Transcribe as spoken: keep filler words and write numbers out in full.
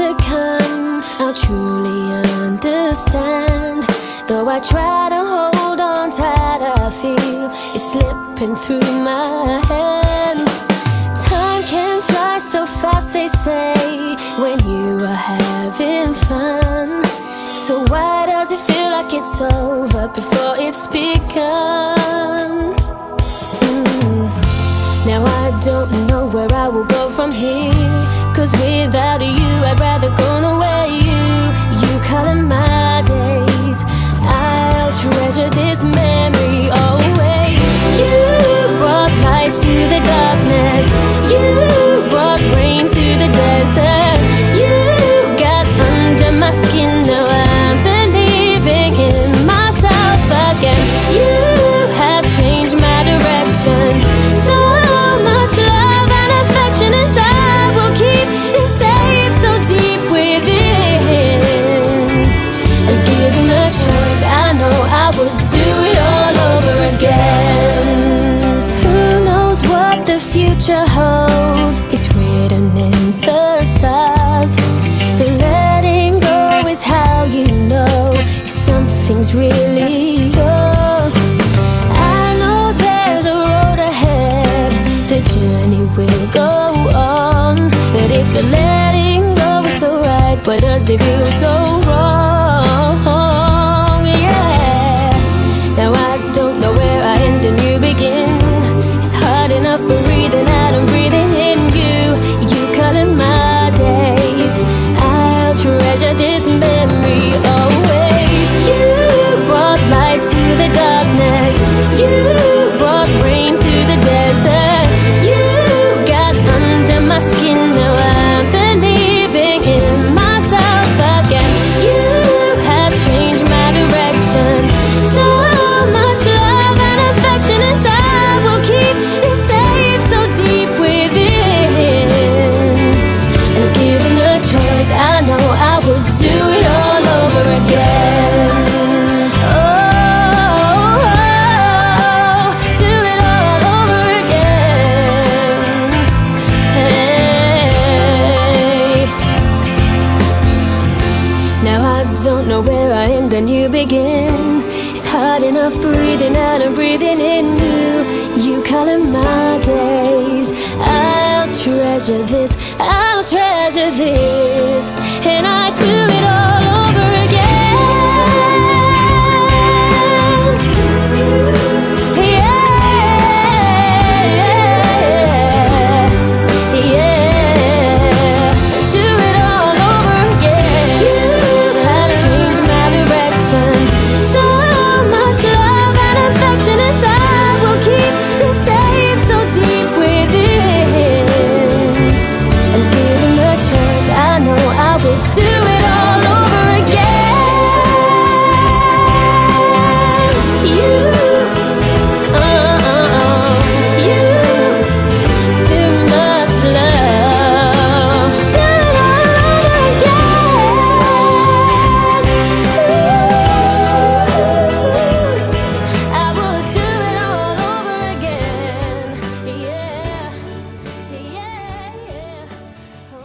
become, I'll truly understand. Though I try to hold on tight, I feel it's slipping through my hands. Time can fly so fast, they say, when you are having fun. So why does it feel like it's over before it's begun? mm. Now I don't know where I will go from here, 'cause without you I'd rather go nowhere. You, you color my days, I'll treasure this memory always. You brought light to the darkness, you brought rain to the desert. You got under my skin, now I'm believing in myself again. You have changed my direction, so much love and affection, and I will keep this safe so deep within. And given the choice, I know I would do it all over again. Who knows what the future holds? It's written in the stars. But letting go is how you know if something's really yours. I know there's a road ahead, the journey will go on. But if you're letting go is so right, why does it feel so wrong? Yeah. Now I don't know where I end and you begin. It's hard enough breathing out and breathing in you. You color my days, I'll treasure this memory always. You brought light to the darkness, you brought rain to the desert. You got under my skin, now I'm believing in myself again. You have changed my direction, so much love and affection, and I will keep this safe so deep within. And given the choice, I know I will do it all over again. Oh, oh, do it all over again. Hey. Now I don't know where I end and you begin. It's hard enough breathing out and breathing in you. You color my days, I'll treasure this, I'll treasure this, and I do it all over again. Yeah, yeah, do it all over again. You have changed my direction, so much love and affection, and I will keep this safe so deep within. And given the choice, I know I will do it all over again. You, uh-uh, you, too much love. Do it all over again. Ooh, I will do it all over again. Yeah, yeah, yeah. Oh.